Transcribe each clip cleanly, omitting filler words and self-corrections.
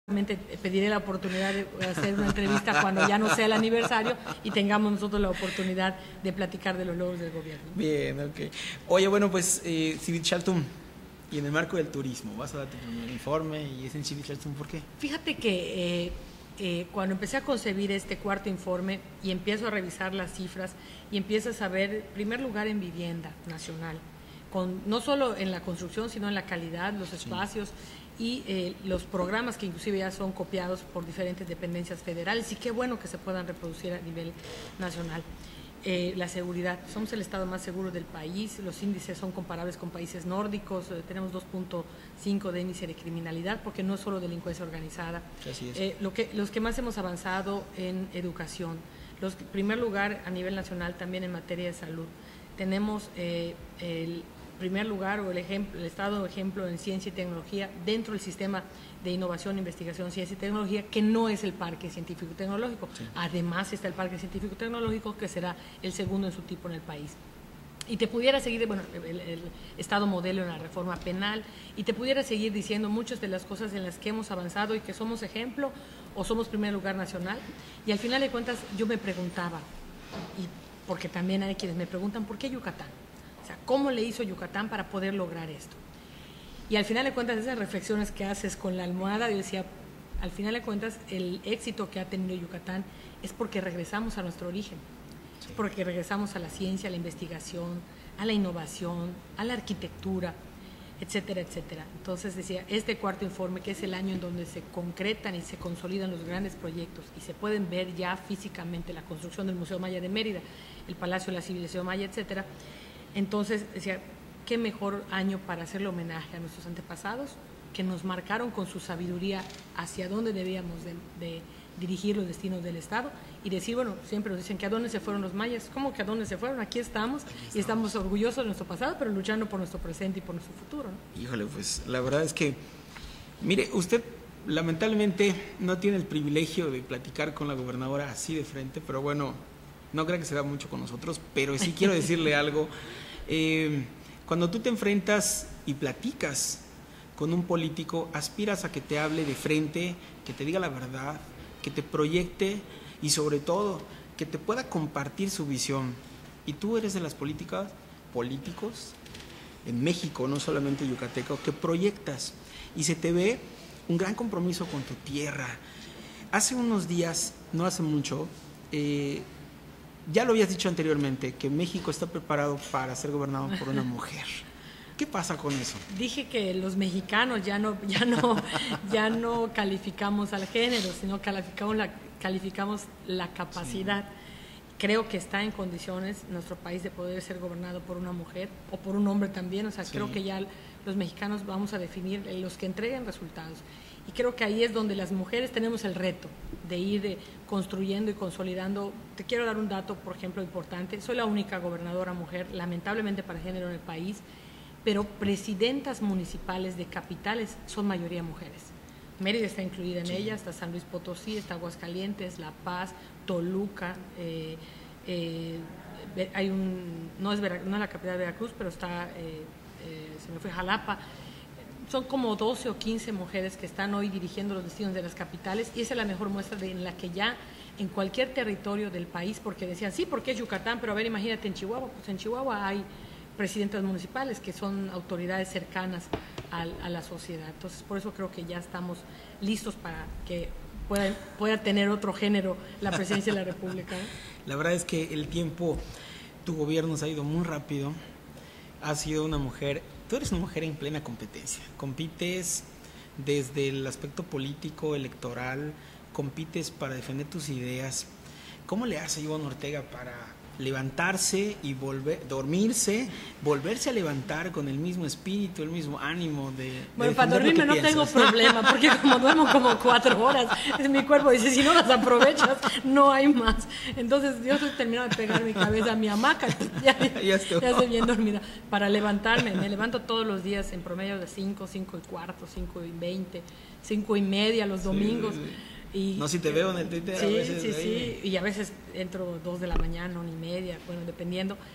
Pediré la oportunidad de hacer una entrevista cuando ya no sea el aniversario y tengamos nosotros la oportunidad de platicar de los logros del gobierno. Bien, ok. Oye, bueno, pues Civit Chaltún, y en el marco del turismo, vas a dar tu primer informe y es en Civit Chaltún, ¿por qué? Fíjate que cuando empecé a concebir este cuarto informe y empiezo a revisar las cifras y empiezo a saber, en primer lugar, en vivienda nacional, no solo en la construcción, sino en la calidad, los espacios y los programas que inclusive ya son copiados por diferentes dependencias federales, y qué bueno que se puedan reproducir a nivel nacional. La seguridad, somos el estado más seguro del país, los índices son comparables con países nórdicos, tenemos 2.5 de índice de criminalidad, porque no es solo delincuencia organizada. Así es. Los que más hemos avanzado en educación, en primer lugar a nivel nacional también en materia de salud, tenemos el primer lugar o el estado ejemplo en ciencia y tecnología dentro del sistema de innovación, investigación, ciencia y tecnología, que no es el Parque Científico y Tecnológico. Sí. Además está el Parque Científico y Tecnológico, que será el segundo en su tipo en el país. Y te pudiera seguir, bueno, el estado modelo en la reforma penal, y te pudiera seguir diciendo muchas de las cosas en las que hemos avanzado y que somos ejemplo o somos primer lugar nacional. Y al final de cuentas yo me preguntaba, y porque también hay quienes me preguntan, ¿por qué Yucatán? O sea, ¿cómo le hizo Yucatán para poder lograr esto? Y al final de cuentas, esas reflexiones que haces con la almohada, yo decía, al final de cuentas, el éxito que ha tenido Yucatán es porque regresamos a nuestro origen, sí. Porque regresamos a la ciencia, a la investigación, a la innovación, a la arquitectura, etcétera, etcétera. Entonces decía, este cuarto informe, que es el año en donde se concretan y se consolidan los grandes proyectos y se pueden ver ya físicamente la construcción del Museo Maya de Mérida, el Palacio de la Civilización Maya, etcétera. Entonces decía, qué mejor año para hacerle homenaje a nuestros antepasados, que nos marcaron con su sabiduría hacia dónde debíamos de dirigir los destinos del Estado, y decir, bueno, siempre nos dicen que a dónde se fueron los mayas. ¿Cómo que a dónde se fueron? Aquí estamos y estamos orgullosos de nuestro pasado, pero luchando por nuestro presente y por nuestro futuro, ¿no? Híjole, pues la verdad es que, mire, usted lamentablemente no tiene el privilegio de platicar con la gobernadora así de frente, pero bueno, no creo que se da mucho con nosotros, pero sí quiero decirle algo. Cuando tú te enfrentas y platicas con un político, aspiras a que te hable de frente, que te diga la verdad, que te proyecte y sobre todo que te pueda compartir su visión. Y tú eres de las políticos en México, no solamente yucateco, que proyectas y se te ve un gran compromiso con tu tierra. Hace unos días, no hace mucho, ya lo habías dicho anteriormente, que México está preparado para ser gobernado por una mujer. ¿Qué pasa con eso? Dije que los mexicanos ya no calificamos al género, sino calificamos la capacidad. Sí. Creo que está en condiciones nuestro país de poder ser gobernado por una mujer o por un hombre también. O sea, sí. Creo que ya los mexicanos vamos a definir los que entreguen resultados. Y creo que ahí es donde las mujeres tenemos el reto de ir construyendo y consolidando. Te quiero dar un dato, por ejemplo, importante. Soy la única gobernadora mujer, lamentablemente para género en el país, pero presidentas municipales de capitales son mayoría mujeres. Mérida está incluida en ella, está San Luis Potosí, está Aguascalientes, La Paz, Toluca, hay no es la capital de Veracruz, pero está, se me fue, Jalapa. Son como 12 o 15 mujeres que están hoy dirigiendo los destinos de las capitales, y esa es la mejor muestra en la que ya en cualquier territorio del país, porque decían, sí, porque es Yucatán, pero a ver, imagínate en Chihuahua, pues en Chihuahua hay presidentas municipales que son autoridades cercanas a la sociedad. Entonces, por eso creo que ya estamos listos para que pueda tener otro género la presidencia de la República, ¿eh? La verdad es que el tiempo, tu gobierno se ha ido muy rápido, has sido una mujer, tú eres una mujer en plena competencia, compites desde el aspecto político, electoral, compites para defender tus ideas. ¿Cómo le hace Ivonne Ortega para levantarse y dormirse, volverse a levantar con el mismo espíritu, el mismo ánimo bueno, para dormirme no tengo problema, porque como duermo como 4 horas, mi cuerpo dice, si no las aprovechas, no hay más. Entonces yo estoy terminando de pegar mi cabeza a mi hamaca, ya estoy bien dormida. Para levantarme, me levanto todos los días en promedio de 5, 5 y cuarto, 5 y 20, 5 y media los domingos. Y, no, si te veo en el Twitter sí, a veces. Sí, y a veces entro 2 de la mañana, 1:30, bueno, dependiendo.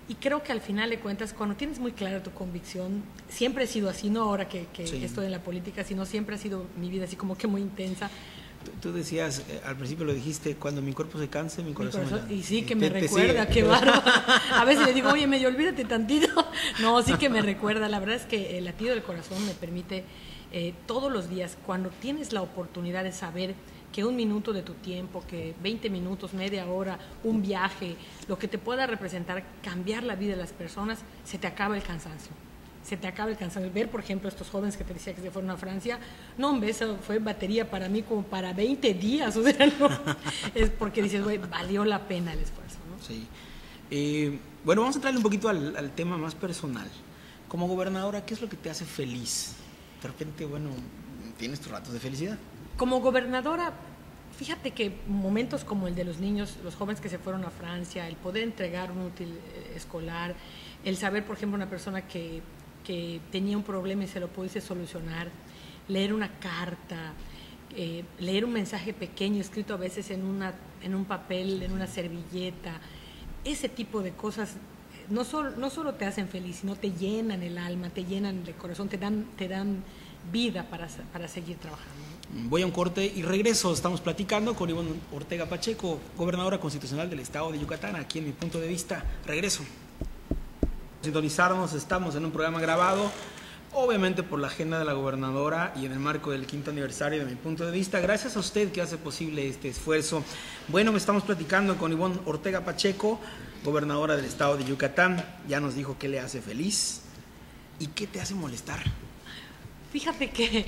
Y creo que al final de cuentas, cuando tienes muy clara tu convicción, siempre he sido así, no ahora que Sí. estoy en la política, sino siempre ha sido mi vida así como que muy intensa. Tú decías, al principio lo dijiste, cuando mi cuerpo se canse, mi corazón me Y sí, que te- me te recuerda, sigue. qué bárbaro. A veces le digo, oye, medio olvídate tantito. No, sí que me recuerda. La verdad es que el latido del corazón me permite todos los días, cuando tienes la oportunidad de saber que un minuto de tu tiempo, que 20 minutos, media hora, un viaje, lo que te pueda representar, cambiar la vida de las personas, se te acaba el cansancio. Se te acaba el cansancio. Ver, por ejemplo, estos jóvenes que te decía que se fueron a Francia, no, hombre, eso fue batería para mí como para 20 días, o sea, no, es porque dices, güey, valió la pena el esfuerzo, ¿no? Sí. Bueno, vamos a entrarle un poquito al tema más personal. Como gobernadora, ¿qué es lo que te hace feliz? De repente, bueno, tienes tus ratos de felicidad. Como gobernadora, fíjate que momentos como el de los niños, los jóvenes que se fueron a Francia, el poder entregar un útil escolar, el saber, por ejemplo, una persona que tenía un problema y se lo pudiese solucionar, leer una carta, leer un mensaje pequeño escrito a veces en un papel, en una servilleta, ese tipo de cosas no solo te hacen feliz, sino te llenan el alma, te llenan el corazón, te dan vida para seguir trabajando. Voy a un corte y regreso. Estamos platicando con Ivonne Ortega Pacheco, gobernadora constitucional del estado de Yucatán, aquí en Mi Punto de Vista. Regreso. Sintonizarnos, estamos en un programa grabado, obviamente por la agenda de la gobernadora y en el marco del 5º aniversario de Mi Punto de Vista. Gracias a usted que hace posible este esfuerzo. Bueno, estamos platicando con Ivonne Ortega Pacheco, gobernadora del estado de Yucatán. Ya nos dijo qué le hace feliz y qué te hace molestar. Fíjate que,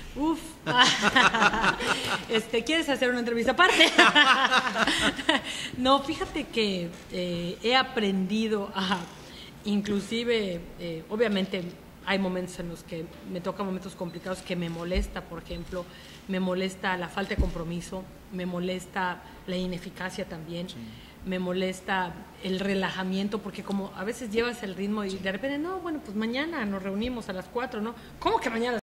¿quieres hacer una entrevista aparte? No, fíjate que he aprendido a, inclusive, obviamente hay momentos en los que me tocan momentos complicados que me molesta, por ejemplo, me molesta la falta de compromiso, me molesta la ineficacia también. Sí. Me molesta el relajamiento, porque como a veces llevas el ritmo y de repente, no, bueno, pues mañana nos reunimos a las 4, ¿no? ¿Cómo que mañana?